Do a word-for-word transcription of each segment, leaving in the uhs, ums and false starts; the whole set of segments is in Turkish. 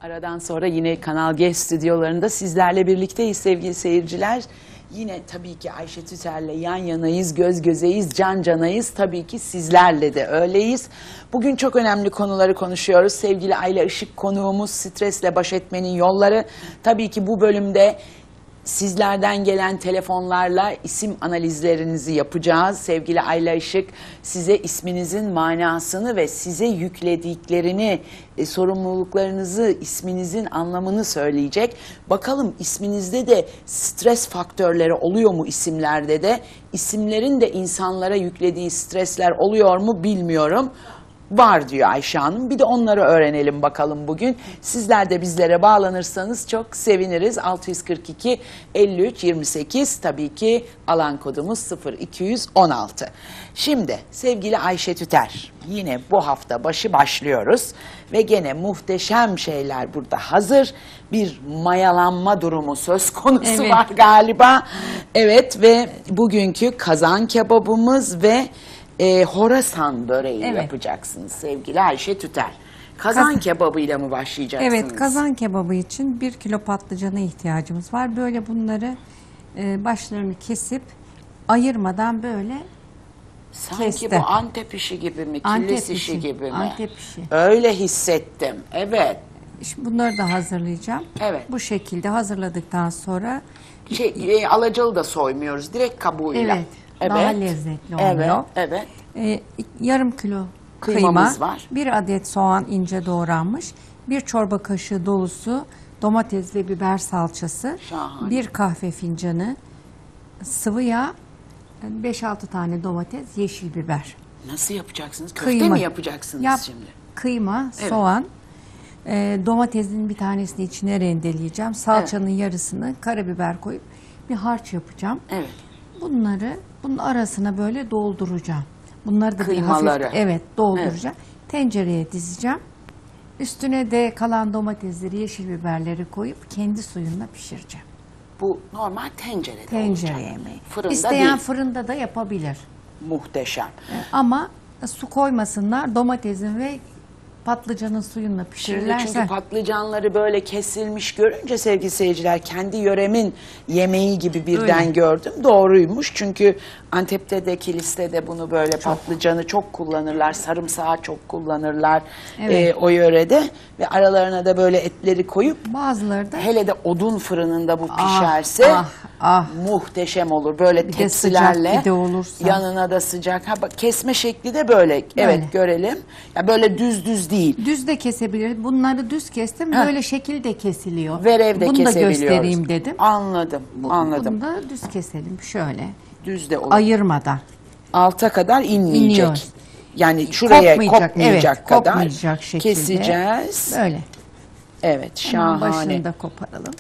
Aradan sonra yine Kanal G stüdyolarında sizlerle birlikteyiz sevgili seyirciler. Yine tabii ki Ayşe Tüter'le yan yanayız, göz gözeyiz, can canayız. Tabii ki sizlerle de öyleyiz. Bugün çok önemli konuları konuşuyoruz. Sevgili Ayla Işık konuğumuz, stresle baş etmenin yolları. Tabii ki bu bölümde sizlerden gelen telefonlarla isim analizlerinizi yapacağız. Sevgili Ayla Işık size isminizin manasını ve size yüklediklerini, e, sorumluluklarınızı, isminizin anlamını söyleyecek. Bakalım isminizde de stres faktörleri oluyor mu isimlerde de? İsimlerin de insanlara yüklediği stresler oluyor mu bilmiyorum. Var diyor Ayşe Hanım. Bir de onları öğrenelim bakalım bugün. Sizler de bizlere bağlanırsanız çok seviniriz. altı yüz kırk iki elli üç yirmi sekiz tabii ki alan kodumuz sıfır iki on altı. Şimdi sevgili Ayşe Tüter, yine bu hafta başı başlıyoruz ve gene muhteşem şeyler burada hazır. Bir mayalanma durumu söz konusu Evet. var galiba. Evet ve bugünkü kazan kebabımız ve E, Horasan böreği Evet. yapacaksınız sevgili Ayşe Tüter. Kazan Kaz- kebabıyla mı başlayacaksınız? Evet, kazan kebabı için bir kilo patlıcana ihtiyacımız var. Böyle bunları e, başlarını kesip ayırmadan böyle Sanki kestim. bu Antep işi gibi mi? Antep Kilis işi işi, gibi mi? Antep işi. Öyle hissettim. Evet. Şimdi bunları da hazırlayacağım. Evet. Bu şekilde hazırladıktan sonra Şey, e, alacalı da soymuyoruz. Direkt kabuğuyla. evet, daha lezzetli oluyor. Evet. Evet. e, yarım kilo Kıymamız kıyma, var. bir adet soğan ince doğranmış, bir çorba kaşığı dolusu domates ve biber salçası, Şahane. bir kahve fincanı sıvı yağ, beş altı tane domates, yeşil biber. Nasıl yapacaksınız? Köfte Kıyma. mi yapacaksınız Yap- şimdi? Kıyma, Evet. soğan, e, domatesin bir tanesini içine rendeleyeceğim. Salçanın yarısını karabiber koyup bir harç yapacağım. Evet. Bunları bunun arasına böyle dolduracağım. Bunları da bir Kıymaları. hafif evet dolduracağım. Tencereye dizeceğim. Üstüne de kalan domatesleri, yeşil biberleri koyup kendi suyunla pişireceğim. Bu normal tencerede Tencere olacak. yemeği. Fırında İsteyen değil. fırında da yapabilir. Muhteşem. Ama su koymasınlar. Domatesin ve patlıcanın suyunla Şimdi pişirirlerse. çünkü patlıcanları böyle kesilmiş görünce sevgili seyirciler kendi yöremin yemeği gibi birden Öyle. gördüm. Doğruymuş çünkü Antep'te de Kilis'te de bunu böyle patlıcanı çok kullanırlar. Sarımsağı çok kullanırlar Evet. e, o yörede ve aralarına da böyle etleri koyup Bazıları da hele de odun fırınında bu Ah, pişerse ah, ah. muhteşem olur. Böyle Bir de tepsilerle sıcak bir de olursa. yanına da sıcak. Ha bak kesme şekli de böyle. Evet Böyle. görelim. Ya böyle düz düz değil. düz de kesebilir. Bunları düz kestim. Heh. Böyle şekil de kesiliyor. Verev de Bunu da kesebiliyoruz. göstereyim dedim. Anladım, Bu- anladım. Bunu da düz keselim şöyle. Düz de olur. Ayırmadan. Alta kadar inmeyecek. İniyor. Yani şuraya Kopmayacak, kopmayacak, evet, kadar kopmayacak şekilde. keseceğiz. Böyle. Evet, Hemen şahane. başını da koparalım.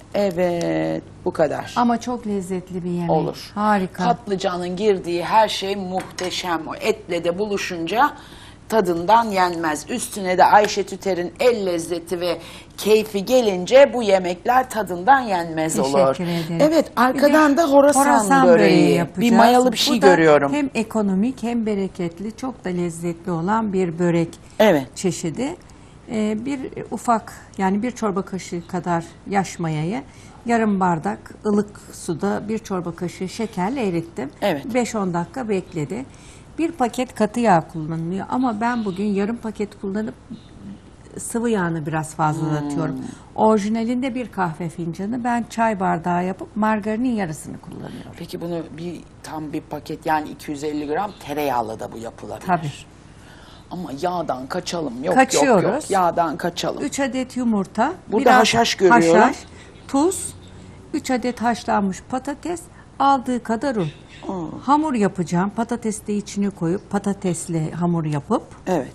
Evet, bu kadar. Ama çok lezzetli bir yemek. Olur. Harika. Patlıcanın girdiği her şey muhteşem. O etle de buluşunca tadından yenmez. Üstüne de Ayşe Tüter'in el lezzeti ve keyfi gelince bu yemekler tadından yenmez Teşekkür olur. ederim. Evet, Bir arkadan de da horasan, böreği. yapacağız. Bir mayalı bir şey Bu da görüyorum. hem ekonomik hem bereketli, çok da lezzetli olan bir börek Evet. çeşidi. Ee, bir ufak yani bir çorba kaşığı kadar yaş mayayı yarım bardak ılık suda bir çorba kaşığı şekerle erittim. Evet. beş on dakika bekledi. Bir paket katı yağ kullanılıyor ama ben bugün yarım paket kullanıp sıvı yağını biraz fazlalatıyorum. Hmm. Orijinalinde bir kahve fincanı ben çay bardağı yapıp margarinin yarısını kullanıyorum. Peki bunu bir tam bir paket yani iki yüz elli gram tereyağlı da bu yapılabilir. Tabii. Ama yağdan kaçalım. Yok yok Kaçıyoruz. yok. Yağdan kaçalım. üç adet yumurta, Burada biraz haşhaş görüyorum. haşhaş, tuz, üç adet haşlanmış patates, aldığı kadar un. Hamur yapacağım. Patatesi de içine koyup patatesli hamur yapıp Evet.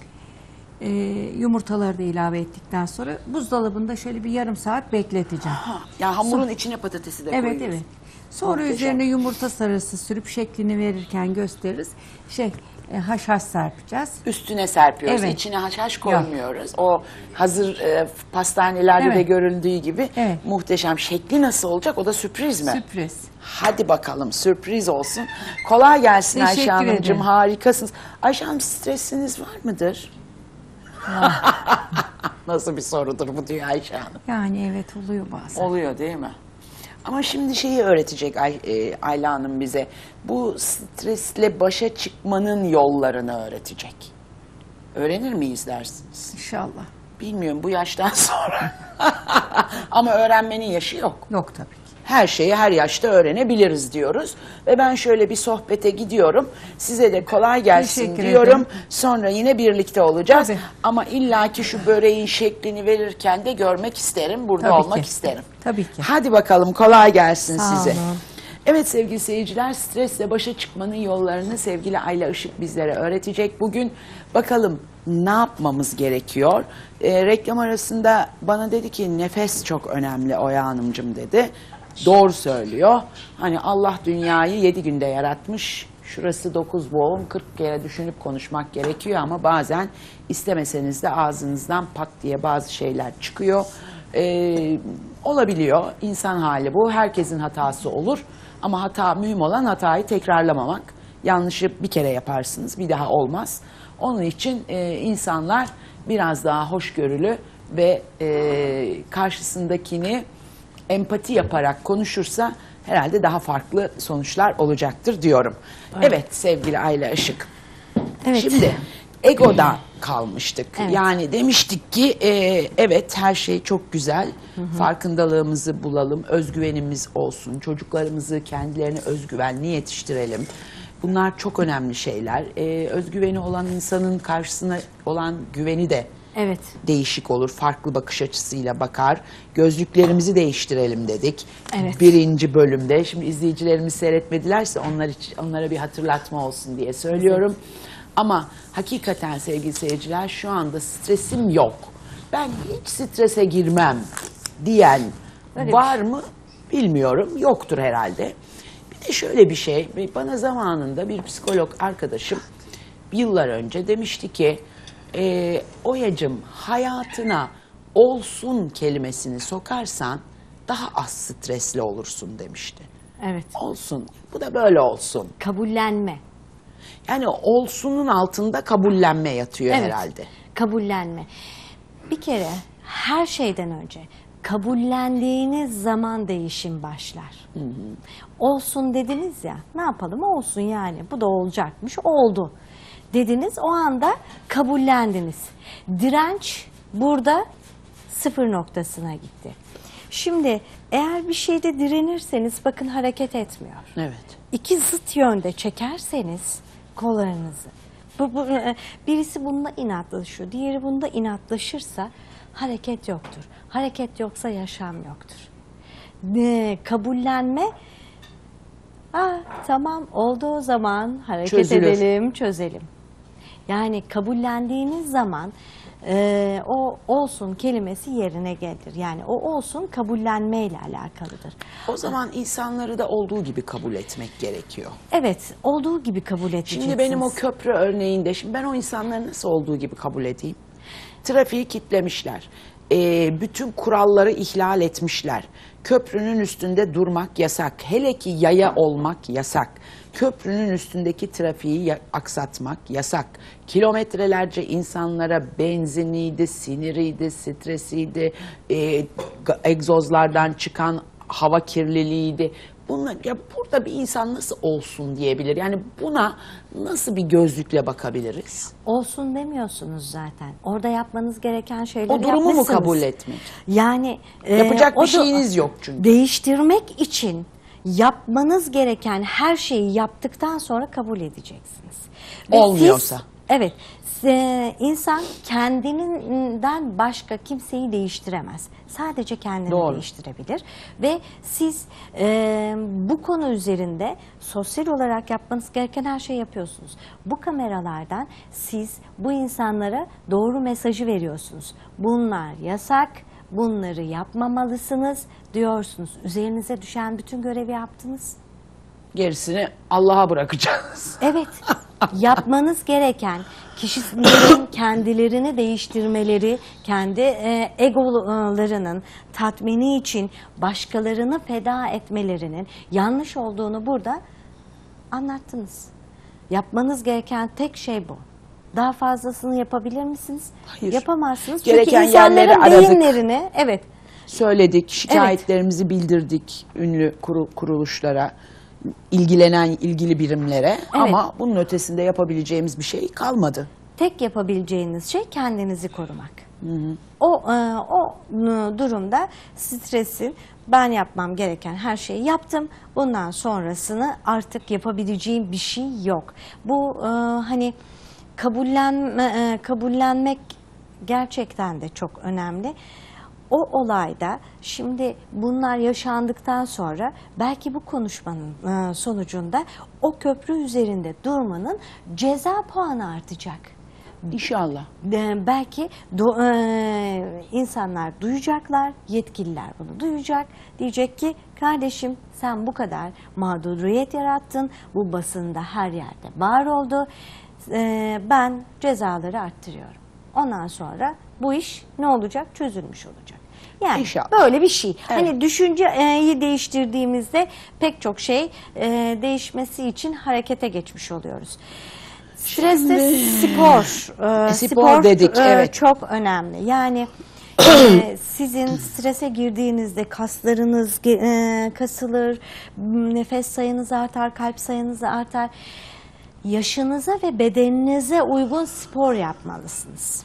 e, yumurtaları da ilave ettikten sonra buzdolabında şöyle bir yarım saat bekleteceğim. Ha, ya hamurun içine patatesi de Evet koyuyoruz. evet. Sonra Muhteşem. üzerine yumurta sarısı sürüp şeklini verirken gösteririz. Şey e, haşhaş serpeceğiz. Üstüne serpiyoruz. Evet. İçine haşhaş koymuyoruz. O hazır e, pastanelerde Evet. de görüldüğü gibi Evet. muhteşem. Şekli nasıl olacak? O da sürpriz mi? Sürpriz. Hadi bakalım sürpriz olsun. Kolay gelsin Ayşe Teşekkür Hanımcığım. ederim. Harikasınız. Ayşe Hanım stresiniz var mıdır? Nasıl bir sorudur bu diyor Ayşe Hanım. Yani evet oluyor bazen. Oluyor değil mi? Ama şimdi şeyi öğretecek Ay, e, Ayla Hanım bize. Bu stresle başa çıkmanın yollarını öğretecek. Öğrenir miyiz dersiniz? İnşallah. Bilmiyorum bu yaştan sonra. Ama öğrenmenin yaşı yok. Yok tabii ki. Her şeyi her yaşta öğrenebiliriz diyoruz. Ve ben şöyle bir sohbete gidiyorum. Size de kolay gelsin Teşekkür diyorum. ederim. Sonra yine birlikte olacağız. Tabii. Ama illaki şu böreğin şeklini verirken de görmek isterim. Burada Tabii olmak ki. isterim. Tabii ki. Hadi bakalım kolay gelsin Sağ size. olun. Evet sevgili seyirciler, stresle başa çıkmanın yollarını sevgili Ayla Işık bizlere öğretecek. Bugün bakalım ne yapmamız gerekiyor? Ee, reklam arasında bana dedi ki nefes çok önemli Oya Hanımcığım dedi. Doğru söylüyor. Hani Allah dünyayı yedi günde yaratmış. Şurası dokuz boğum, kırk kere düşünüp konuşmak gerekiyor ama bazen istemeseniz de ağzınızdan pat diye bazı şeyler çıkıyor. Ee, olabiliyor. İnsan hali bu. Herkesin hatası olur. Ama hata mühim olan hatayı tekrarlamamak. Yanlışı bir kere yaparsınız, bir daha olmaz. Onun için e, insanlar biraz daha hoşgörülü ve e, karşısındakini empati yaparak konuşursa herhalde daha farklı sonuçlar olacaktır diyorum. Evet, evet sevgili Ayla Işık. Evet. Şimdi egoda kalmıştık. Evet. Yani demiştik ki e, evet her şey çok güzel. Hı hı. Farkındalığımızı bulalım, özgüvenimiz olsun. Çocuklarımızı kendilerine özgüvenli yetiştirelim. Bunlar çok önemli şeyler. E, özgüveni olan insanın karşısına olan güveni de Evet. değişik olur. Farklı bakış açısıyla bakar. Gözlüklerimizi değiştirelim dedik. Evet. Birinci bölümde. Şimdi izleyicilerimiz seyretmedilerse onlar için, onlara bir hatırlatma olsun diye söylüyorum. Evet. Ama hakikaten sevgili seyirciler şu anda stresim yok. Ben hiç strese girmem diyen Öyle var mı bilmiyorum. Yoktur herhalde. Bir de şöyle bir şey. Bana zamanında bir psikolog arkadaşım yıllar önce demişti ki e, Oya'cığım hayatına olsun kelimesini sokarsan daha az stresli olursun demişti. Evet. Olsun. Bu da böyle olsun. Kabullenme. Yani olsunun altında kabullenme yatıyor Evet. herhalde. Kabullenme. Bir kere her şeyden önce kabullendiğiniz zaman değişim başlar. Hı hı. Olsun dediniz ya, ne yapalım olsun yani bu da olacakmış, oldu dediniz, o anda kabullendiniz. Direnç burada sıfır noktasına gitti. Şimdi eğer bir şeyde direnirseniz bakın hareket etmiyor. Evet. İki zıt yönde çekerseniz kollarınızı, bu, bu, birisi bununla inatlaşıyor, diğeri bunda inatlaşırsa hareket yoktur. Hareket yoksa yaşam yoktur. Ne, kabullenme, ah, tamam oldu o zaman hareket Çözülür. edelim, çözelim. Yani kabullendiğiniz zaman e, o olsun kelimesi yerine gelir. Yani o olsun kabullenmeyle alakalıdır. O zaman insanları da olduğu gibi kabul etmek gerekiyor. Evet, olduğu gibi kabul edeceksiniz. Şimdi benim o köprü örneğinde, şimdi ben o insanları nasıl olduğu gibi kabul edeyim? Trafiği kitlemişler. Ee, bütün kuralları ihlal etmişler. Köprünün üstünde durmak yasak. Hele ki yaya olmak yasak. Köprünün üstündeki trafiği aksatmak yasak. Kilometrelerce insanlara benziniydi, siniriydi, stresiydi, e, egzozlardan çıkan hava kirliliğiydi. Bunlar, ya burada bir insan nasıl olsun diyebilir? Yani buna nasıl bir gözlükle bakabiliriz? Olsun demiyorsunuz zaten. Orada yapmanız gereken şeyleri O durumu mu yapmışsınız. kabul etmek? Yani e, Yapacak o bir da- şeyiniz yok çünkü. Değiştirmek için yapmanız gereken her şeyi yaptıktan sonra kabul edeceksiniz. Ve Olmuyorsa. siz- evet. e, insan kendinden başka kimseyi değiştiremez. Sadece kendini Doğru. değiştirebilir. Ve siz e, bu konu üzerinde sosyal olarak yapmanız gereken her şeyi yapıyorsunuz. Bu kameralardan siz bu insanlara doğru mesajı veriyorsunuz. Bunlar yasak, bunları yapmamalısınız diyorsunuz. Üzerinize düşen bütün görevi yaptınız. Gerisini Allah'a bırakacağız. Evet, yapmanız gereken kişilerin kendilerini değiştirmeleri, kendi e, egolarının tatmini için başkalarını feda etmelerinin yanlış olduğunu burada anlattınız. Yapmanız gereken tek şey bu. Daha fazlasını yapabilir misiniz? Hayır. Yapamazsınız. Gereken Çünkü insanların yerleri aradık. beyinlerini, evet, Söyledik, şikayetlerimizi bildirdik ünlü kuru- kuruluşlara, ilgilenen ilgili birimlere, ama bunun ötesinde yapabileceğimiz bir şey kalmadı. tek yapabileceğiniz şey kendinizi korumak. O e, o e, durumda stresi, ben yapmam gereken her şeyi yaptım, bundan sonrasını artık yapabileceğim bir şey yok. Bu e, hani kabullenme, e, kabullenmek gerçekten de çok önemli. O olayda şimdi bunlar yaşandıktan sonra belki bu konuşmanın e, sonucunda o köprü üzerinde durmanın ceza puanı artacak. İnşallah. E, belki do, e, insanlar duyacaklar, yetkililer bunu duyacak. Diyecek ki kardeşim, sen bu kadar mağduriyet yarattın, bu basında her yerde var oldu. E, ben cezaları arttırıyorum. Ondan sonra bu iş ne olacak? Çözülmüş olacak. Yani İnşallah. böyle bir şey. Evet. Hani düşünceyi değiştirdiğimizde pek çok şey e, değişmesi için harekete geçmiş oluyoruz. Stresli Şimdi- spor, e, E, spor dedik, e, evet. çok önemli. Yani e, sizin strese girdiğinizde kaslarınız e, kasılır, nefes sayınız artar, kalp sayınız artar. Yaşınıza ve bedeninize uygun spor yapmalısınız.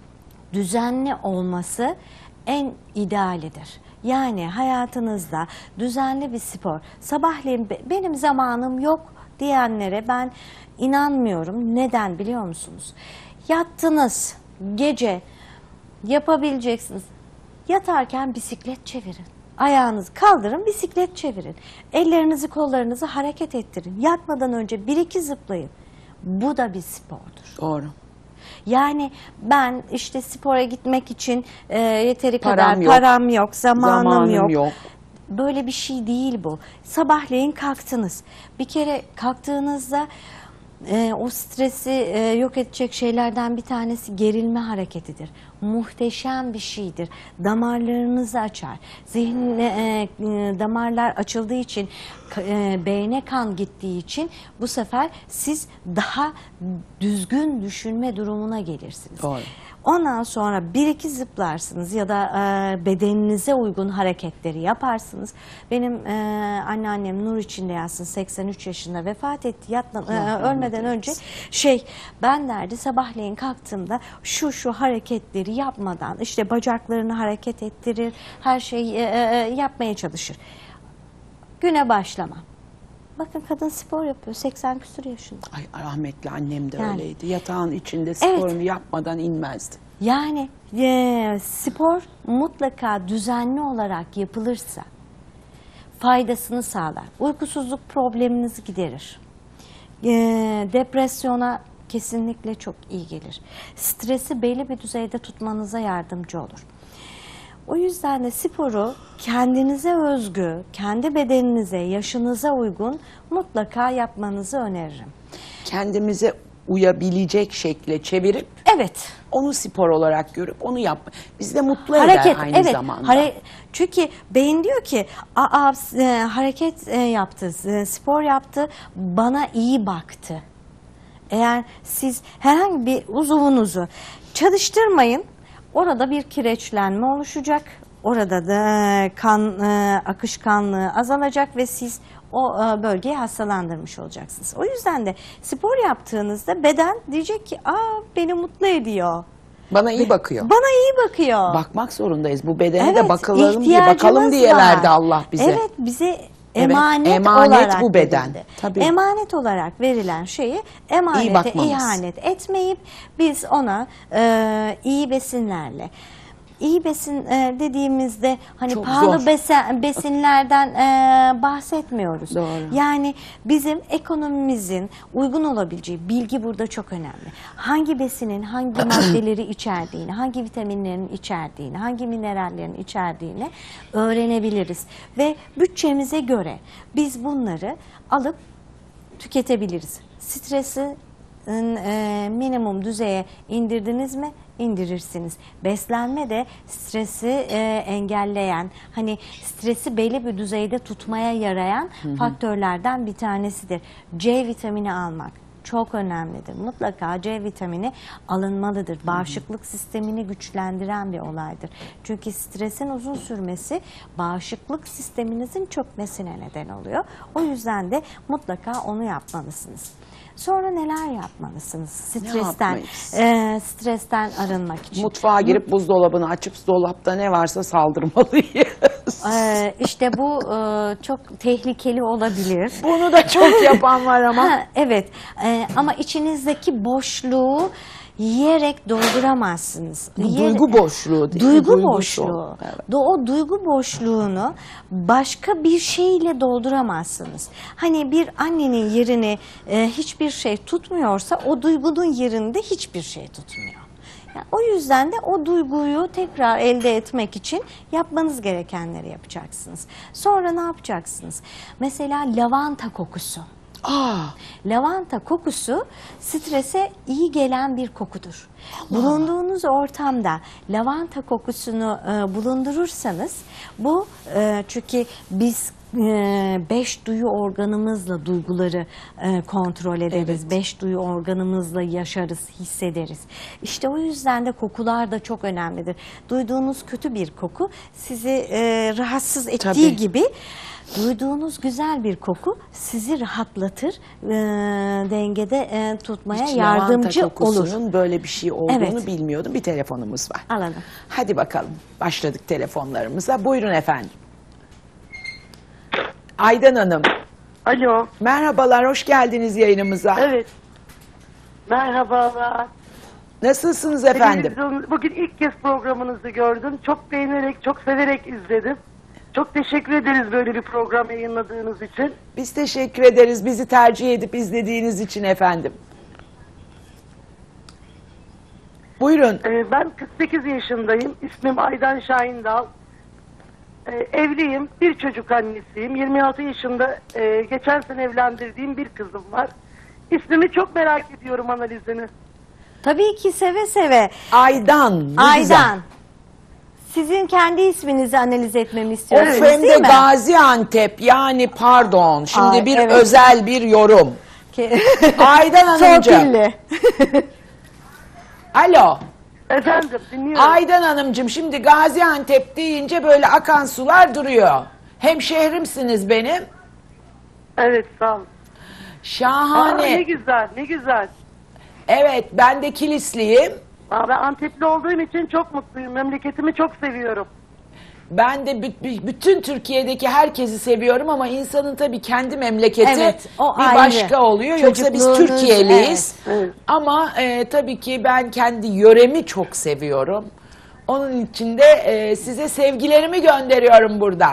Düzenli olması en idealidir. Yani hayatınızda düzenli bir spor. Sabahleyin "Be- benim zamanım yok" diyenlere ben inanmıyorum. Neden biliyor musunuz? Yattınız gece, yapabileceksiniz. Yatarken bisiklet çevirin. Ayağınızı kaldırın, bisiklet çevirin. Ellerinizi, kollarınızı hareket ettirin. Yatmadan önce bir iki zıplayın. Bu da bir spordur. Doğru. Yani ben işte spora gitmek için e, yeteri Param kadar yok. param yok, zamanım, Zamanım yok. yok. Böyle bir şey değil bu. Sabahleyin kalktınız. Bir kere kalktığınızda e, o stresi e, yok edecek şeylerden bir tanesi gerilme hareketidir. Muhteşem bir şeydir. Damarlarınızı açar. Zihin, e, e, damarlar açıldığı için, e, beyne kan gittiği için bu sefer siz daha düzgün düşünme durumuna gelirsiniz. Doğru. Ondan sonra bir iki zıplarsınız ya da e, bedeninize uygun hareketleri yaparsınız. Benim e, anneannem nur içinde yatsın, seksen üç yaşında vefat etti. Yatma, e, Allah ölmeden rahmet önce şey, ben derdi sabahleyin kalktığımda şu şu hareketleri yapmadan, işte bacaklarını hareket ettirir, her şeyi e, e, yapmaya çalışır. Güne başlamam. Bakın, kadın spor yapıyor, seksen küsur yaşında. Ay, rahmetli annem de Yani. öyleydi. Yatağın içinde sporunu Evet. yapmadan inmezdi. Yani e, spor mutlaka düzenli olarak yapılırsa faydasını sağlar. Uykusuzluk probleminizi giderir. E, depresyona kesinlikle çok iyi gelir. Stresi belli bir düzeyde tutmanıza yardımcı olur. O yüzden de sporu kendinize özgü, kendi bedeninize, yaşınıza uygun mutlaka yapmanızı öneririm. Kendimize uyabilecek şekle çevirip Evet. onu spor olarak görüp onu yapma. Bizi de mutlu Hareket, eder aynı evet. zamanda. Hare- çünkü beyin diyor ki, aa, e, hareket e, yaptı, e, spor yaptı, bana iyi baktı. Eğer siz herhangi bir uzuvunuzu çalıştırmayın, orada bir kireçlenme oluşacak. Orada da kan e, akışkanlığı azalacak ve siz o e, bölgeyi hastalandırmış olacaksınız. O yüzden de spor yaptığınızda beden diyecek ki, aa, beni mutlu ediyor. Bana iyi bakıyor. Bana iyi bakıyor. Bakmak zorundayız. Bu bedene Evet, de bakalım diye, ihtiyacımız bakalım diye var. verdi Allah bize. Evet, bize Evet, emanet, emanet olarak bu beden. verildi. Tabii. Emanet olarak verilen şeyi emanete bakmamız. ihanet etmeyip biz ona e, iyi besinlerle, İyi besin e, dediğimizde hani Çok pahalı zor. besen, besinlerden e, bahsetmiyoruz. Doğru. Yani bizim ekonomimizin uygun olabileceği bilgi burada çok önemli. Hangi besinin hangi maddeleri içerdiğini, hangi vitaminlerin içerdiğini, hangi minerallerin içerdiğini öğrenebiliriz. Ve bütçemize göre biz bunları alıp tüketebiliriz. Stresi e, minimum düzeye indirdiniz mi? İndirirsiniz. Beslenme de stresi e, engelleyen, hani stresi belli bir düzeyde tutmaya yarayan hı hı. faktörlerden bir tanesidir. C vitamini almak çok önemlidir. Mutlaka C vitamini alınmalıdır. Bağışıklık sistemini güçlendiren bir olaydır. Çünkü stresin uzun sürmesi bağışıklık sisteminizin çökmesine neden oluyor. O yüzden de mutlaka onu yapmalısınız. Sonra neler yapmalısınız? Stresten, yapmayız? e, stresten arınmak için. Mutfağa girip buzdolabını açıp dolapta ne varsa saldırmalıyız. Ee, işte bu e, çok tehlikeli olabilir. Bunu da çok yapan var ama. Ha, evet. Ee, ama içinizdeki boşluğu yiyerek dolduramazsınız. Bu Yiyerek- duygu boşluğu değil mi? Duygu Duygusal. boşluğu. Evet. Do- O duygu boşluğunu başka bir şeyle dolduramazsınız. Hani bir annenin yerini e, hiçbir şey tutmuyorsa o duygunun yerinde hiçbir şey tutmuyor. Yani o yüzden de o duyguyu tekrar elde etmek için yapmanız gerekenleri yapacaksınız. Sonra ne yapacaksınız? Mesela lavanta kokusu. Aa, Lavanta kokusu strese iyi gelen bir kokudur. Bulunduğunuz ortamda lavanta kokusunu e, bulundurursanız bu e, çünkü biz e, beş duyu organımızla duyguları e, kontrol ederiz. Evet. Beş duyu organımızla yaşarız, hissederiz. İşte o yüzden de kokular da çok önemlidir. Duyduğunuz kötü bir koku sizi e, rahatsız ettiği Tabii. gibi duyduğunuz güzel bir koku sizi rahatlatır, e, dengede e, tutmaya hiç yardımcı lavanta olur. kokusunun böyle bir şey olduğunu Evet. bilmiyordum. Bir telefonumuz var. Alalım. Hadi bakalım. Başladık telefonlarımıza. Buyurun efendim. Aydan Hanım. Alo, Merhabalar, hoş geldiniz yayınımıza. evet. Merhabalar. Nasılsınız efendim? Televizyon- Bugün ilk kez programınızı gördüm. Çok beğenerek, çok severek izledim. Çok teşekkür ederiz böyle bir program yayınladığınız için. Biz teşekkür ederiz bizi tercih edip izlediğiniz için efendim. Buyurun. Ee, ben kırk sekiz yaşındayım. İsmim Aydan Şahindal. Ee, evliyim. Bir çocuk annesiyim. yirmi altı yaşında e, geçen sene evlendirdiğim bir kızım var. İsmimi çok merak ediyorum, analizini. Tabii ki seve seve. Aydan. ne Aydan. güzel. Sizin kendi isminizi analiz etmemi Of istiyorsunuz hem değil de mi? Gaziantep yani pardon. Şimdi Ay, bir evet. özel bir yorum. Ke- Aydan Hanımcığım. Torpilli. Alo. Efendim, dinliyorum. Aydan Hanımcığım şimdi Gaziantep deyince böyle akan sular duruyor. Hem şehrimsiniz benim. Evet, sağ olun. Aa, Şahane. ne güzel, ne güzel. Evet ben de Kilisliyim. Aa, ben Antepli olduğum için çok mutluyum. Memleketimi çok seviyorum. Ben de bü- bü- bütün Türkiye'deki herkesi seviyorum ama insanın tabii kendi memleketi Evet, o bir ayrı. başka oluyor. Yoksa biz Çocukluğunuz, Türkiye'liyiz. evet. Evet. Ama e, tabii ki ben kendi yöremi çok seviyorum. Onun için de e, size sevgilerimi gönderiyorum buradan.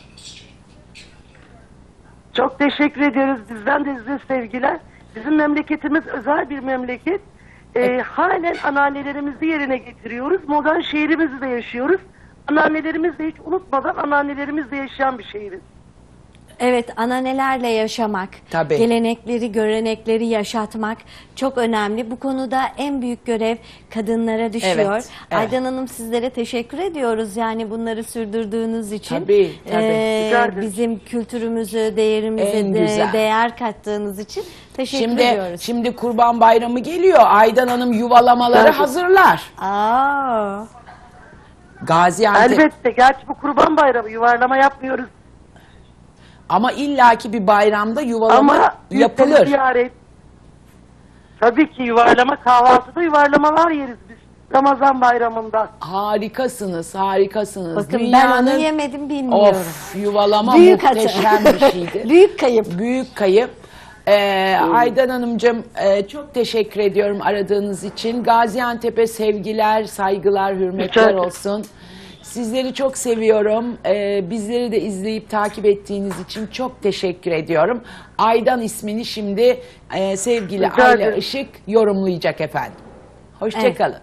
Çok teşekkür ediyoruz. Bizden de size sevgiler. Bizim memleketimiz özel bir memleket. Ee, halen anneannelerimizi yerine getiriyoruz. Modern şehrimizde yaşıyoruz. Anneannelerimizi de hiç unutmadan anneannelerimizle yaşayan bir şehiriz. Evet, ananelerle yaşamak, Tabii. gelenekleri, görenekleri yaşatmak çok önemli. Bu konuda en büyük görev kadınlara düşüyor. Evet, evet. Aydan Hanım sizlere teşekkür ediyoruz. Yani bunları sürdürdüğünüz için. Tabii, tabii. Ee, Rica ederim. bizim kültürümüzü, değerimize En de- güzel. değer kattığınız için teşekkür Şimdi ediyoruz. şimdi Kurban Bayramı geliyor. Aydan Hanım yuvalamaları Evet. hazırlar. Aa, Gaziantep Elbette. Gerçi bu Kurban Bayramı, yuvarlama yapmıyoruz. ama illaki bir bayramda yuvalama Ama yapılır. yapılır. Ziyaret. Tabii ki yuvarlama, kahvaltıda yuvarlamalar yeriz biz. Ramazan bayramında. Harikasınız, harikasınız. bakın Dünyanın... ben onu yemedim, bilmiyorum. Of, yuvalama Büyük hata. muhteşem bir şeydi. Büyük kayıp. Büyük kayıp. Ee, Aydan Hanımcığım e, çok teşekkür ediyorum aradığınız için. Gaziantep'e sevgiler, saygılar, hürmetler Rica ederim. olsun. Sizleri çok seviyorum. Ee, bizleri de izleyip takip ettiğiniz için çok teşekkür ediyorum. Aydan ismini şimdi e, sevgili Rica Ayla ederim. Işık yorumlayacak efendim. Hoşçakalın.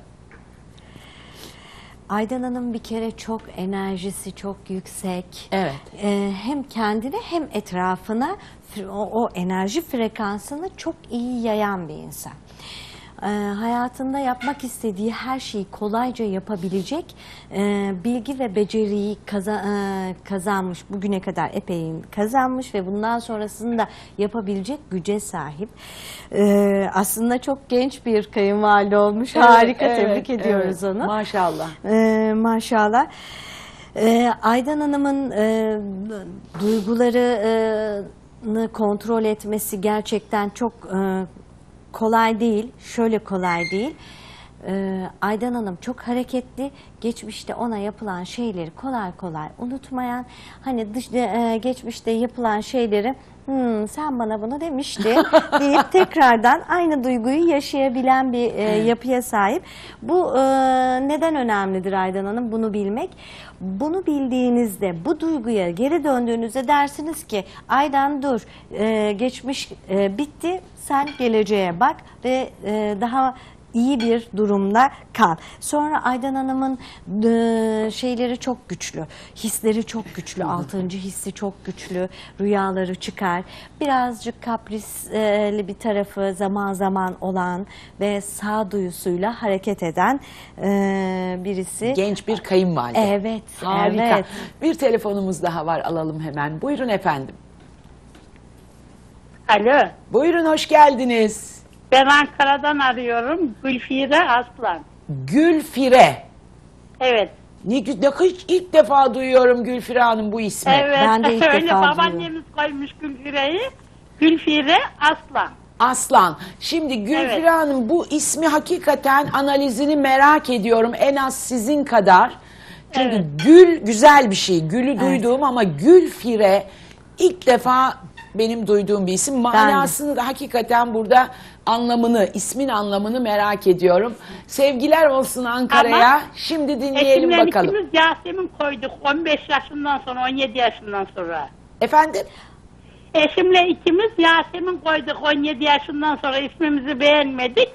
Aydan Hanım bir kere çok enerjisi çok yüksek. Evet. Ee, hem kendine hem etrafına o, o enerji frekansını çok iyi yayan bir insan. e, hayatında yapmak istediği her şeyi kolayca yapabilecek e, bilgi ve beceriyi kaza, e, kazanmış. Bugüne kadar epey kazanmış ve bundan sonrasını da yapabilecek güce sahip. E, aslında çok genç bir kayınvalide olmuş. Evet, Harika, evet, tebrik ediyoruz evet. onu. Maşallah. E, maşallah. E, Aydan Hanım'ın e, duygularını kontrol etmesi gerçekten çok e, kolay değil. Şöyle kolay değil. Ee, Aydan Hanım çok hareketli. Geçmişte ona yapılan şeyleri kolay kolay unutmayan, hani dış, e, geçmişte yapılan şeyleri hmm, sen bana bunu demişti deyip tekrardan aynı duyguyu yaşayabilen bir e, yapıya sahip. Bu e, neden önemlidir Aydan Hanım? Bunu bilmek. Bunu bildiğinizde, bu duyguya geri döndüğünüzde dersiniz ki Aydan dur, e, geçmiş e, bitti, sen geleceğe bak ve e, daha iyi bir durumda kal. Sonra Aydan Hanım'ın e, şeyleri çok güçlü, hisleri çok güçlü, altıncı hissi çok güçlü, rüyaları çıkar. Birazcık kaprisli bir tarafı zaman zaman olan ve sağduyusuyla hareket eden e, birisi. Genç bir kayınvalide. Evet, Harika. evet. Bir telefonumuz daha var, alalım hemen. Buyurun efendim. Alo, Buyurun, hoş geldiniz. ben Ankara'dan arıyorum. Gülfire Aslan. Gülfire. Evet, Ne, gü- ne hiç ilk defa duyuyorum Gülfire Hanım bu ismi. evet. Ben de ilk Öyle defa babaannemiz koymuş Gülfire'yi. Gülfire Aslan. Aslan. Şimdi Gülfire Evet. Hanım, bu ismi hakikaten analizini merak ediyorum. En az sizin kadar. Çünkü Evet. gül güzel bir şey. Gülü duyduğum ama Gülfire ilk defa benim duyduğum bir isim. Manasını da hakikaten burada anlamını, ismin anlamını merak ediyorum. Sevgiler olsun Ankara'ya. Ama Şimdi dinleyelim Eşimle bakalım. ikimiz Yasemin koyduk on beş yaşından sonra, on yedi yaşından sonra. Efendim? Eşimle ikimiz Yasemin koyduk on yedi yaşından sonra, ismimizi beğenmedik.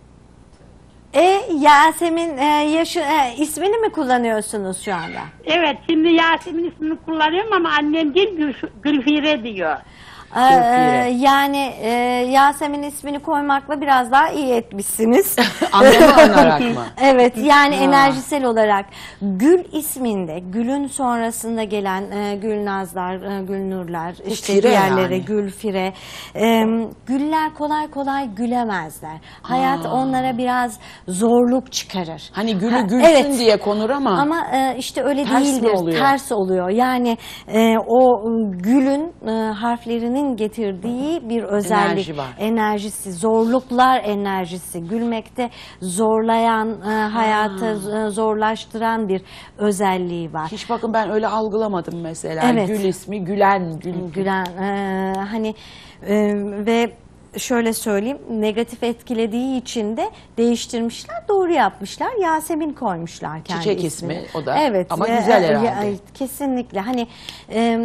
E Yasemin e, yaşı, e, ismini mi kullanıyorsunuz şu anda? Evet, şimdi Yasemin ismini kullanıyorum ama annem değil Gül- Gülfire diyor. Ee, Gülfire. yani e, Yasemin ismini koymakla biraz daha iyi etmişsiniz. Anlamı olarak mı? Evet, yani Ha. enerjisel olarak Gül isminde, Gül'ün sonrasında gelen e, Gülnazlar, e, Gülnurlar, işte Fire diğerleri yani. Gülfire. E, güller kolay kolay gülemezler. Hayat onlara biraz zorluk çıkarır. Hani gülü Ha, gülsün evet. diye konur ama. Ama e, işte öyle Ters mi değildir. oluyor? Ters oluyor. Yani e, o gülün e, harflerinin getirdiği bir özellik, Enerji var. enerjisi, zorluklar enerjisi, gülmekte zorlayan, e, hayatı e, zorlaştıran bir özelliği var. Hiç bakın ben öyle algılamadım mesela. Evet. Gül ismi Gülen. Gül. Gülen, e, hani e, ve şöyle söyleyeyim, negatif etkilediği için de değiştirmişler, doğru yapmışlar. Yasemin koymuşlar kendi Çiçek ismini. ismi o da. Evet. Ama e, güzel e, herhalde. ya, kesinlikle. Hani e,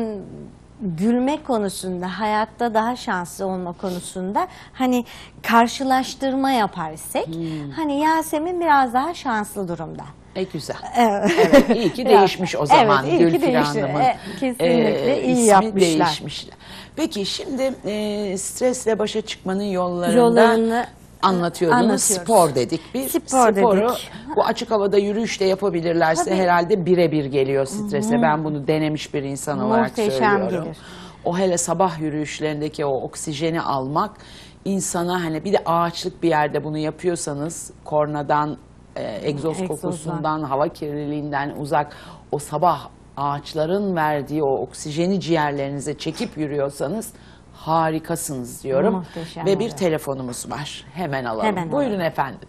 gülme konusunda, hayatta daha şanslı olma konusunda hani karşılaştırma yaparsak, Hmm. hani Yasemin biraz daha şanslı durumda. E güzel. Evet. Evet, iyi ki değişmiş o zaman Evet, iyi ki Gülfire değişti. Hanım'ın. E, kesinlikle iyi ismi yapmışlar. değişmişler. Peki şimdi e, stresle başa çıkmanın yollarında Yollarını anlatıyordunuz. anlatıyoruz. Spor dedik. Bir Spor sporu dedik. bu açık havada yürüyüşte yapabilirlerse Tabii. herhalde birebir geliyor strese. Ben bunu denemiş bir insan olarak Muhteşem söylüyorum. gelir. O hele sabah yürüyüşlerindeki o oksijeni almak insana, hani bir de ağaçlık bir yerde bunu yapıyorsanız kornadan, e, egzoz Egzozdan. kokusundan, hava kirliliğinden uzak, o sabah ağaçların verdiği o oksijeni ciğerlerinize çekip yürüyorsanız harikasınız diyorum. Muhteşem Ve bir oluyor. telefonumuz var. Hemen alalım. Hemen Buyurun alalım. efendim.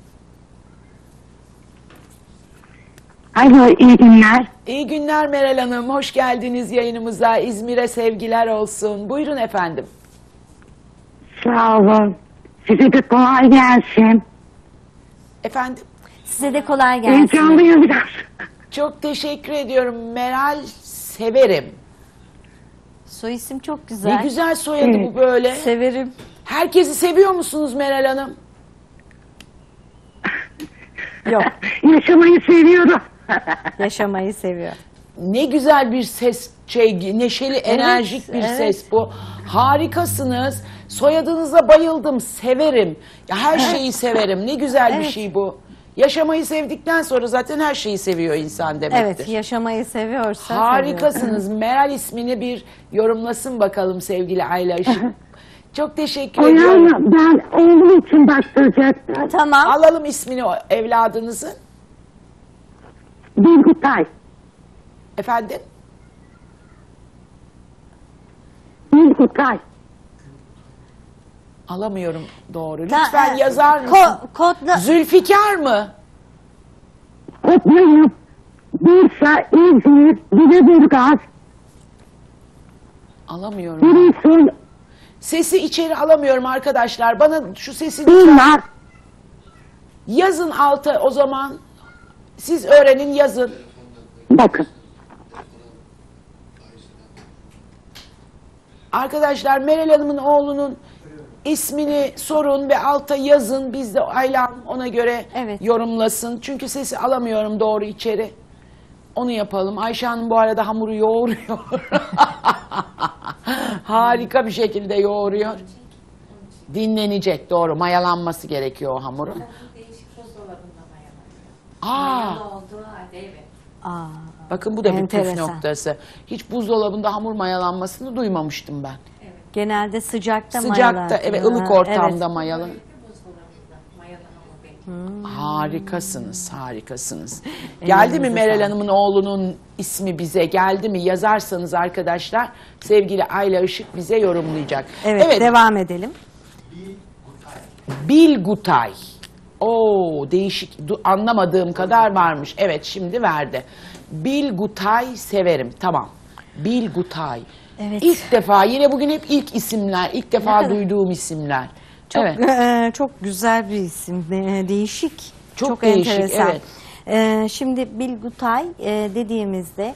Alo, iyi günler. İyi günler Meral Hanım. Hoş geldiniz yayınımıza. İzmir'e sevgiler olsun. Buyurun efendim. Sağ olun. Size de kolay gelsin. Efendim? Size de kolay gelsin. Heyecanlıyım biraz. Çok teşekkür ediyorum. Meral severim. Soy isim çok güzel. Ne güzel soyadı Evet. bu böyle. Severim. Herkesi seviyor musunuz Meral Hanım? Yok. Yaşamayı seviyorum. Yaşamayı seviyor. ne güzel bir ses, şey, neşeli, enerjik bir evet. ses bu. Harikasınız. Soyadınıza bayıldım, severim. Ya her şeyi severim. Ne güzel bir Evet. şey bu. Yaşamayı sevdikten sonra zaten her şeyi seviyor insan demektir. Evet, yaşamayı seviyorsa Harikasınız. Meral ismini bir yorumlasın bakalım sevgili Ayla Işık. Çok teşekkür Oya ediyorum. abla ben oğlum için baktıracaktım. seviyor. Tamam. Alalım ismini o evladınızın. Bilgutay. Efendim? Bilgutay. Alamıyorum doğru. Ta- Lütfen e, yazar mısın? ko- kodla Zülfikar mı? Kutlayıp Bursa, İzmir, Gireburgaz, Alamıyorum. Giresun, Sesi içeri alamıyorum arkadaşlar. Bana şu sesi lütfen Bunlar. yazın altı o zaman. Siz öğrenin, yazın. Bakın. Arkadaşlar Meral Hanım'ın oğlunun ismini sorun ve alta yazın. Biz de Ayla Hanım ona göre Evet. yorumlasın. Çünkü sesi alamıyorum doğru içeri. Onu yapalım. Ayşe Hanım bu arada hamuru yoğuruyor. Harika bir şekilde yoğuruyor. Dinlenecek doğru. Mayalanması gerekiyor o hamurun. Aa, Aa, bakın bu da bir püf Enteresan. noktası. Hiç buzdolabında hamur mayalanmasını duymamıştım ben. genelde sıcakta Sıcakta, mayalar. evet, Ha, ılık ortamda evet. mayalan. Harikasınız, harikasınız. Geldi mi Meral Hanım'ın oğlunun ismi bize? Geldi mi? Yazarsanız arkadaşlar sevgili Ayla Işık bize yorumlayacak. Evet, devam edelim. Bilgutay. Oo, değişik. Du- anlamadığım kadar varmış. Evet, şimdi verdi. Bilgutay severim. Tamam. Bilgutay. Evet. İlk defa, yine bugün hep ilk isimler. İlk defa kadar- duyduğum isimler. Çok Evet. e, çok güzel bir isim, e, değişik, Çok değişik, enteresan. evet. E, şimdi Bilgutay e, dediğimizde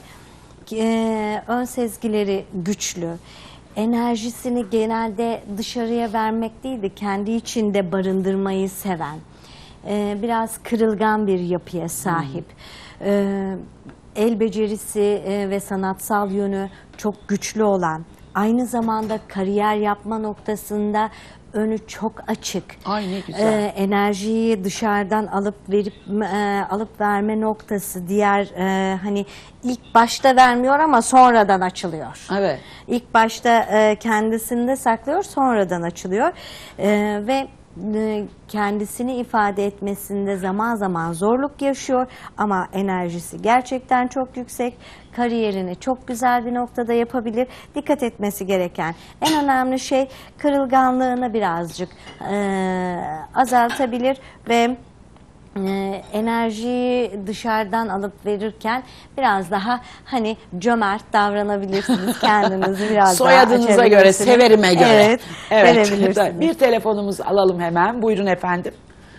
e, ön sezgileri güçlü, enerjisini genelde dışarıya vermek değil de kendi içinde barındırmayı seven, e, biraz kırılgan bir yapıya sahip. E, el becerisi e, ve sanatsal yönü çok güçlü olan, aynı zamanda kariyer yapma noktasında önü çok açık. Ay, ne güzel. Ee, enerjiyi dışarıdan alıp verip e, alıp verme noktası diğer e, hani ilk başta vermiyor ama sonradan açılıyor. Evet. İlk başta e, kendisinde saklıyor, sonradan açılıyor. E, ve e, kendisini ifade etmesinde zaman zaman zorluk yaşıyor ama enerjisi gerçekten çok yüksek. Kariyerini çok güzel bir noktada yapabilir. Dikkat etmesi gereken en önemli şey kırılganlığını birazcık e, azaltabilir ve e, enerjiyi dışarıdan alıp verirken biraz daha hani cömert davranabilirsiniz, kendinizi biraz Soyadınıza daha göre, açabilirsiniz. severime göre. Evet, verebilirsiniz. Bir telefonumuz alalım hemen. Buyurun efendim.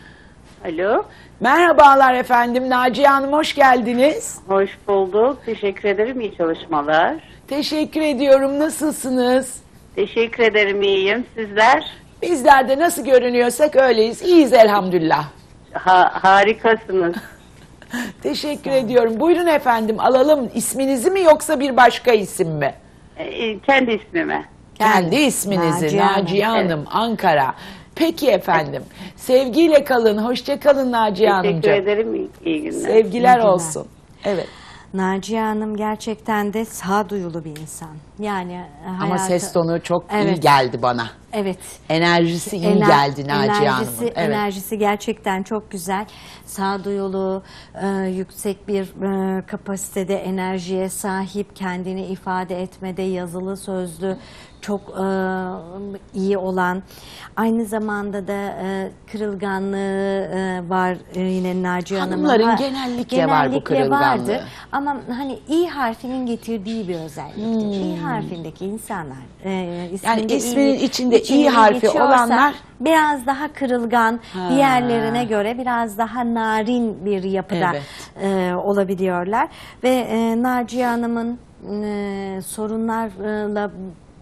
Alo, Merhabalar efendim. Naciye Hanım hoş geldiniz. hoş bulduk. Teşekkür ederim. İyi çalışmalar. Teşekkür ediyorum. Nasılsınız? Teşekkür ederim. İyiyim. Sizler? Bizler de nasıl görünüyorsak öyleyiz. İyiyiz elhamdülillah. Ha, harikasınız. Teşekkür ediyorum. Buyurun efendim alalım. İsminizi mi yoksa bir başka isim mi? Ee, kendi ismimi. Kendi isminizi. Naciye Hanım. Naciye Hanım, Ankara. Peki efendim. Sevgiyle kalın. Hoşça kalın Naciye Teşekkür Hanımcığım. ederim. İyi, iyi günler. Sevgiler günler. olsun. Evet. Naciye Hanım gerçekten de sağduyulu bir insan. Yani Ama hayatı- ses tonu çok iyi Evet. geldi bana. Evet. Enerjisi iyi Ener- geldi Naciye enerjisi, Hanım'ın. Evet. Enerjisi gerçekten çok güzel. Sağduyulu, e, yüksek bir e, kapasitede enerjiye sahip, kendini ifade etmede yazılı sözlü çok e, iyi olan, aynı zamanda da e, kırılganlığı e, var e, yine Naciye Hanım'ın. Hanımların Ha- genellikle var bu genellikle kırılganlığı. vardır. Ama hani İ harfinin getirdiği bir özelliktir. İ harfindeki insanlar, e, Yani isminde isminin İ- içinde İ içinde harfi geçiyorsa olanlar biraz daha kırılgan, Ha. diğerlerine göre biraz daha narin bir yapıda Evet. e, olabiliyorlar. Ve e, Naciye Hanım'ın e, sorunlarla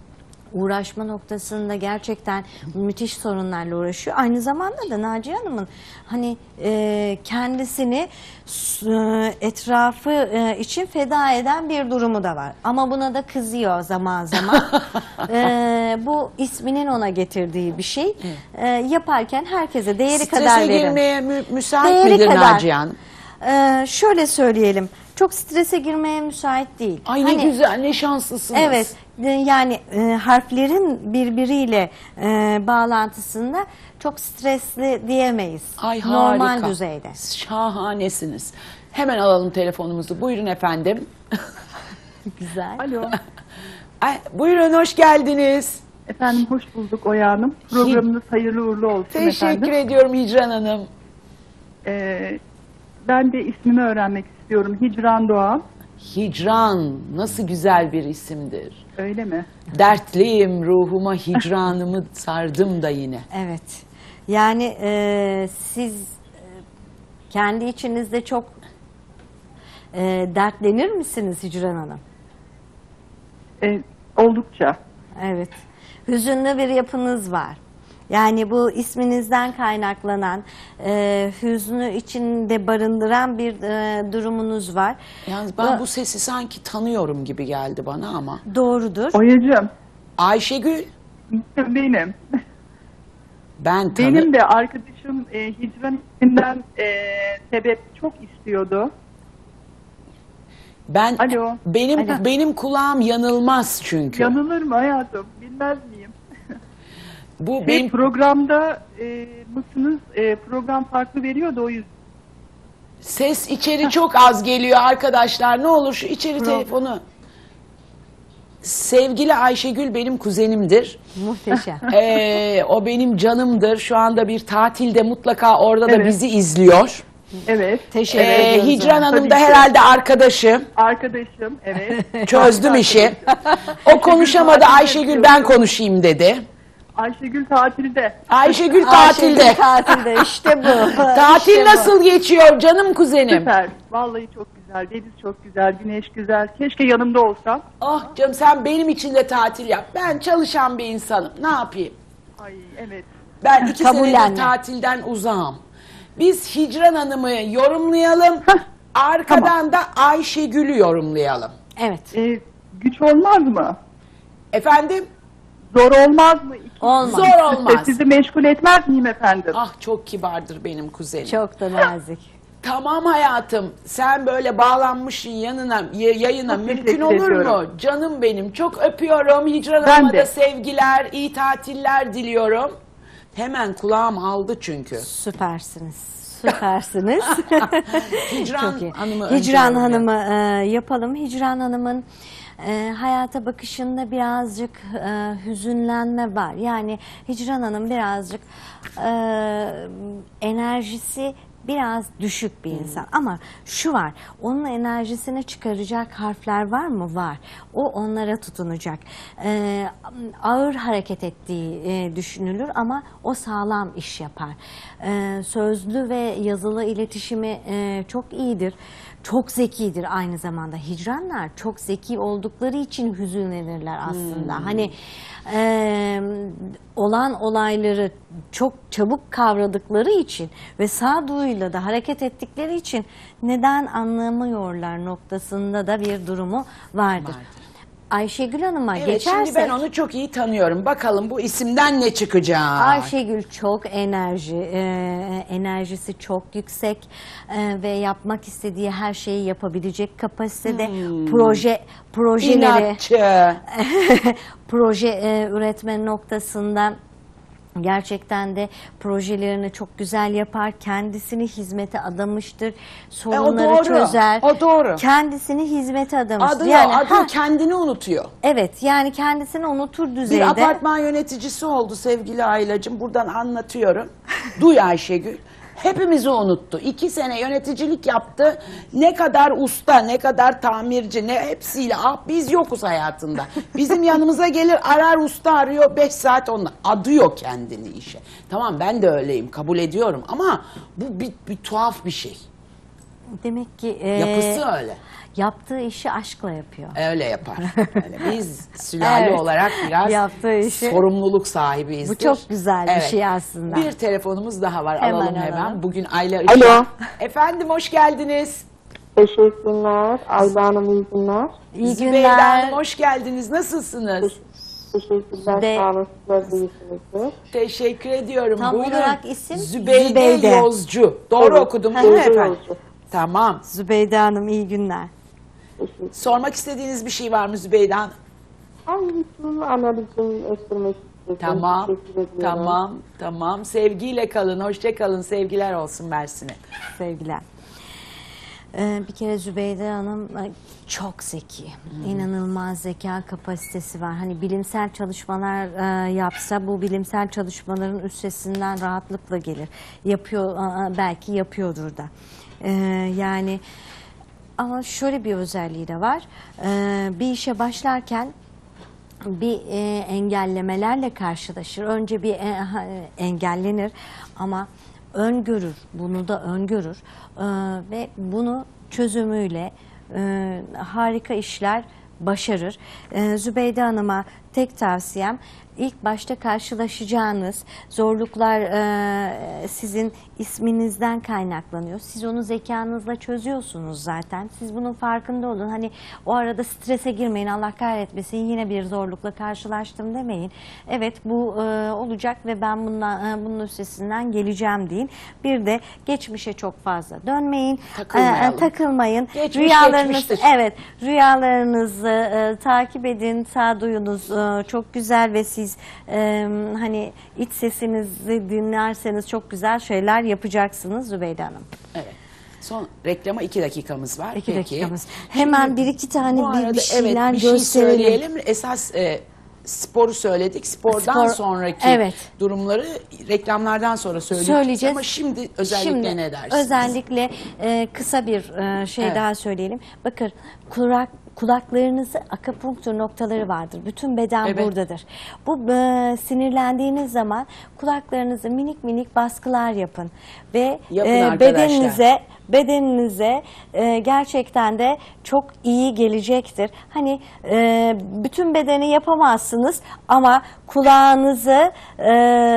uğraşma noktasında gerçekten müthiş sorunlarla uğraşıyor. Aynı zamanda da Naciye Hanım'ın hani e, kendisini s- e, etrafı e, için feda eden bir durumu da var. Ama buna da kızıyor zaman zaman. E, bu isminin ona getirdiği bir şey. E, yaparken herkese değeri kadar Strese verin. girmeye mü- müsait Değeri midir kadar. Naciye Hanım? E, şöyle söyleyelim. Çok strese girmeye müsait değil. Ay ne Hani- güzel, ne şanslısınız. Evet, e, yani e, harflerin birbiriyle e, bağlantısında çok stresli diyemeyiz. Ay Normal harika. düzeyde. Şahanesiniz. Hemen alalım telefonumuzu. Buyurun efendim. Güzel. Alo. Ay, buyurun, hoş geldiniz. Efendim hoş bulduk Oya Hanım. Programınız hayırlı uğurlu olsun Teşekkür efendim. ediyorum Hicran Hanım. Ee, ben de ismimi öğrenmek istiyorum. Hicran Doğan. Hicran nasıl güzel bir isimdir. Öyle mi? Dertliyim, ruhuma hicranımı sardım da yine. Evet. Yani e, siz e, kendi içinizde çok e, dertlenir misiniz Hicran Hanım? Ee, oldukça. Evet. Hüzünlü bir yapınız var. Yani bu isminizden kaynaklanan, e, hüznü içinde barındıran bir e, durumunuz var. Yalnız ben bu sesi sanki tanıyorum gibi geldi bana ama. Doğrudur. Oyacığım. Ayşegül, Benim. ben tanı... Benim de arkadaşım e, Hicran isminden e, sebep çok istiyordu. Ben Alo. benim Alo. benim kulağım yanılmaz çünkü. Yanılır mı hayatım? Bilmez miyim? Bu Şey, benim programda e, mısınız? E, program farklı veriyordu o yüzden. ses içeri çok az geliyor arkadaşlar. Ne olur şu içeri telefonu. Sevgili Ayşegül benim kuzenimdir. Muhteşem. Ee, o benim canımdır. Şu anda bir tatilde, mutlaka orada da Evet. bizi izliyor. Evet. Teşekkür Ee, ediyoruz. Hicran Hanım Tabii da ki. herhalde arkadaşım. Arkadaşım, evet. Çözdüm işi. O konuşamadı, Ayşegül ben konuşayım dedi. Ayşegül tatilde. Ayşegül Ayşegül tatilde. tatilde işte bu. Tatil İşte bu. nasıl geçiyor canım kuzenim? Süper. Vallahi çok güzel. Deniz çok güzel. Güneş güzel. Keşke yanımda olsam. Ah canım, sen benim için de tatil yap. Ben çalışan bir insanım. Ne yapayım? Ay evet. Ben iki Kabullenme. senedir tatilden uzağım. Biz Hicran Hanım'ı yorumlayalım. Arkadan da Ayşegül'ü yorumlayalım. Evet. Ee, güç olmaz mı? Efendim? Zor olmaz mı? İki- Olmaz. Zor olmaz. Sizi meşgul etmez miyim efendim? Ah çok kibardır benim kuzenim. Çok da nazik. Tamam hayatım, sen böyle bağlanmışsın yanına, y- yayına, Çok mümkün teşekkür olur mu? ediyorum. Canım benim, çok öpüyorum. Hicran Ben Hanım'a de. da sevgiler, iyi tatiller diliyorum. Hemen kulağım aldı çünkü. Süpersiniz. Süpersiniz. Hicran Çok iyi. Hanım'ı önce Hicran yorumlayalım. Hanım'ı e, yapalım. Hicran Hanım'ın e, hayata bakışında birazcık e, hüzünlenme var. Yani Hicran Hanım birazcık e, enerjisi biraz düşük bir insan. Ama şu var, onun enerjisini çıkaracak harfler var mı? Var. O onlara tutunacak. Ee, ağır hareket ettiği e, düşünülür ama o sağlam iş yapar. Ee, sözlü ve yazılı iletişimi e, çok iyidir. Çok zekidir aynı zamanda. Hicranlar çok zeki oldukları için hüzünlenirler aslında. Hani e, olan olayları çok çabuk kavradıkları için ve sağduyuyla da hareket ettikleri için neden anlamıyorlar noktasında da bir durumu vardır. Vardır. Ayşegül Hanım'a Evet, geçersek, şimdi ben onu çok iyi tanıyorum. Bakalım bu isimden ne çıkacak? Ayşegül çok enerji, e, enerjisi çok yüksek e, ve yapmak istediği her şeyi yapabilecek kapasitede. Proje projeleri İnatçı. proje e, üretme noktasında gerçekten de projelerini çok güzel yapar. Kendisini hizmete adamıştır. Sorunları doğru, çözer. o doğru. Kendisini hizmete adamıştır. Adıyor, yani, adıyor, ha, kendini unutuyor. evet, yani kendisini unutur Bir düzeyde. apartman yöneticisi oldu sevgili Aylacığım. Buradan anlatıyorum. Duy Ayşegül. Hepimizi unuttu. İki sene yöneticilik yaptı. Ne kadar usta, ne kadar tamirci, ne hepsiyle. Ah biz yokuz hayatında. Bizim yanımıza gelir, arar, usta arıyor, beş saat onunla. Adıyor kendini işe. Tamam, ben de öyleyim, kabul ediyorum ama bu bir, bir tuhaf bir şey. Demek ki e, Yapısı öyle. yaptığı işi aşkla yapıyor. Öyle yapar. Yani biz sülale Evet. olarak biraz Yaptığı işi- sorumluluk sahibiyiz. Bu çok güzel bir şey aslında. Bir telefonumuz daha var. Hemen alalım hemen. alalım. Bugün Ayla Işık. Alo. Efendim hoş geldiniz. Teşekkürler. Ayla Hanım iyi günler. İyi Zübeyde günler. Hanım hoş geldiniz. Nasılsınız? Teşekkürler. Zübey- Sağ olun. Sizler de iyisinizdir. Teşekkür ediyorum. Tam Buyurun. olarak isim Zübeyde, Zübeyde. Yozcu. Doğru Evet. okudum Hı değil mi hı. efendim? Yozcu. Tamam. Zübeyde Hanım iyi günler. Teşekkür. Sormak istediğiniz bir şey var mı Zübeyde Hanım? Hangisinin analizini ettirmek istedim? Tamam. Teşekkür ediyorum. Tamam. Tamam. Sevgiyle kalın. Hoşça kalın. Sevgiler olsun Mersin'e. Sevgiler. Ee, bir kere Zübeyde Hanım e, çok zeki. İnanılmaz zeka kapasitesi var. Hani bilimsel çalışmalar e, yapsa bu bilimsel çalışmaların üstesinden rahatlıkla gelir. Yapıyor, e, belki yapıyordur da. Ee, yani ama şöyle bir özelliği de var. Ee, bir işe başlarken bir e, engellemelerle karşılaşır. Önce bir e, ha- engellenir ama öngörür. Bunu da öngörür. Ee, ve bunu çözümüyle e, harika işler başarır. Ee, Zübeyde Hanım'a tek tavsiyem ilk başta karşılaşacağınız zorluklar e, sizin isminizden kaynaklanıyor. Siz onu zekanızla çözüyorsunuz zaten. Siz bunun farkında olun. Hani o arada strese girmeyin. Allah kahretmesin yine bir zorlukla karşılaştım demeyin. Evet bu e, olacak ve ben bundan, e, bunun üstesinden geleceğim deyin. Bir de geçmişe çok fazla dönmeyin. Takılmayalım. E, takılmayın. Geçmiş Rüyalarınız, geçmiştir. evet, rüyalarınızı e, takip edin. Sağduyunuz e, çok güzel ve siz e, hani iç sesinizi dinlerseniz çok güzel şeyler yapacaksınız Zübeyde Hanım. Evet. Son reklama iki dakikamız var. İki Peki. dakikamız. Hemen bir iki tane Bu bir, arada bir şeyler evet, bir şey gösterelim. söyleyelim. Esas e, sporu söyledik. Spordan Spor- sonraki evet. durumları reklamlardan sonra söyleyeceğiz. Söyleyeceğiz. Ama şimdi özellikle Şimdi, ne dersiniz? Özellikle e, kısa bir e, şey Evet. daha söyleyelim. Bakın kulak kulaklarınızı akupunktur noktaları vardır. Bütün beden Evet. buradadır. Bu e, sinirlendiğiniz zaman kulaklarınızı minik minik baskılar yapın ve Yapın e, arkadaşlar. bedeninize bedeninize e, gerçekten de çok iyi gelecektir. Hani e, bütün bedeni yapamazsınız ama kulağınızı e,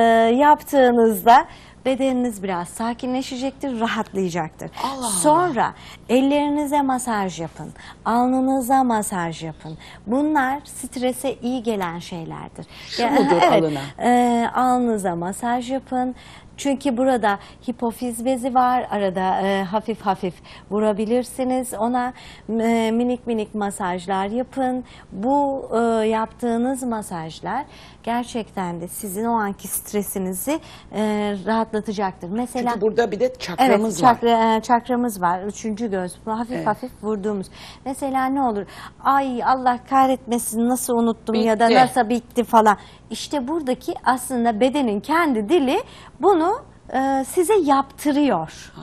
yaptığınızda bedeniniz biraz sakinleşecektir, rahatlayacaktır. Allah Allah. Sonra ellerinize masaj yapın, alnınıza masaj yapın. Bunlar strese iyi gelen şeylerdir. Şu mudur evet, alına? e, alnınıza masaj yapın. Çünkü burada hipofiz bezi var. Arada e, hafif hafif vurabilirsiniz. Ona e, minik minik masajlar yapın. Bu e, yaptığınız masajlar gerçekten de sizin o anki stresinizi e, rahatlatacaktır. Mesela Çünkü burada bir de çakramız evet, var. çakra, e, çakramız var. Üçüncü göz. Bu hafif Evet. hafif vurduğumuz. Mesela ne olur? Ay Allah kahretmesin nasıl unuttum ya da Bitti. nasıl bitti falan. İşte buradaki aslında bedenin kendi dili bunu e, size yaptırıyor.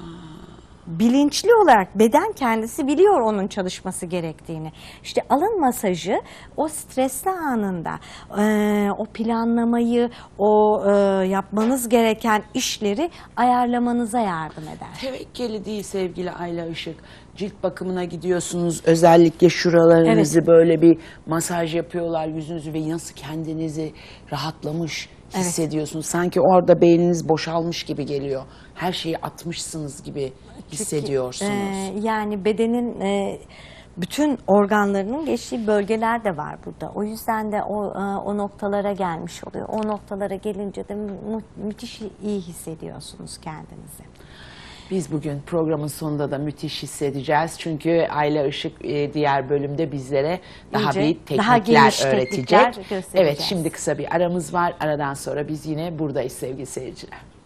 Bilinçli olarak beden kendisi biliyor onun çalışması gerektiğini. İşte alın masajı o stresli anında e, o planlamayı, o e, yapmanız gereken işleri ayarlamanıza yardım eder. Tevekkeli değil sevgili Ayla Işık. Cilt bakımına gidiyorsunuz. Özellikle şuralarınızı Evet. böyle bir masaj yapıyorlar yüzünüzü ve nasıl kendinizi rahatlamış Evet. hissediyorsunuz. Sanki orada beyniniz boşalmış gibi geliyor. Her şeyi atmışsınız gibi hissediyorsunuz. Ee, yani bedenin e, bütün organlarının geçtiği bölgeler de var burada. O yüzden de o e, o noktalara gelmiş oluyor. O noktalara gelince de mü- müthiş iyi hissediyorsunuz kendinizi. Biz bugün programın sonunda da müthiş hissedeceğiz. Çünkü Ayla Işık e, diğer bölümde bizlere daha İyice, bir daha teknikler geniş öğretecek. teknikler göstereceğiz. Evet, şimdi kısa bir aramız var. Aradan sonra biz yine buradayız sevgili seyirciler.